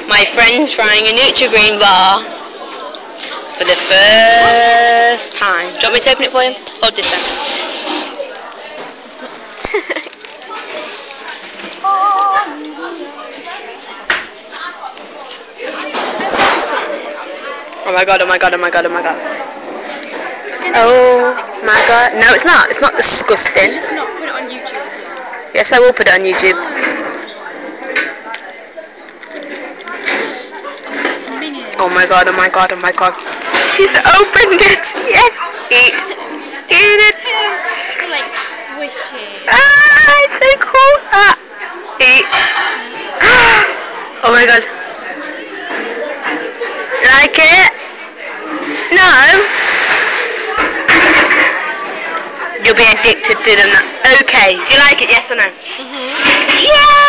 My friend's trying a nutri bar for the first time. Do you want me to open it for you? Hold this then. Oh my god, oh my god, oh my god, oh my god. Oh my god. No, it's not. It's not disgusting. Just not put it on YouTube as well. Yes, I will put it on YouTube. Oh my god, oh my god, oh my god. She's opened it. Yes. Eat. Eat it. It's like squishy. Ah, it's so cool. Ah. Eat. Oh my god. Like it? No. You'll be addicted to them. Okay. Do you like it? Yes or no? Mhm. Yeah.